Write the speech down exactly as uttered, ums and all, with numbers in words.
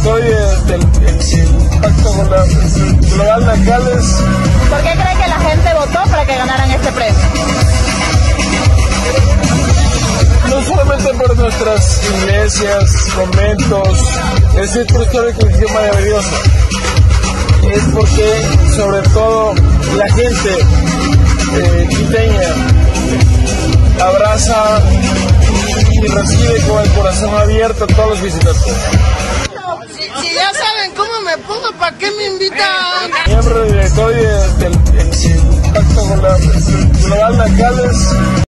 trayectoria del el Pacto Global Nacales. ¿Por qué cree que la gente votó para que ganaran este premio? No solamente por nuestras iglesias, conventos, el centro histórico que es maravilloso, es porque sobre todo la gente eh, quiteña abraza y recibe con el corazón abierto a todos los visitantes. Si, si ya saben cómo me pongo, ¿para qué me invitan? Miembro directorio del el Pacto Global Nacales.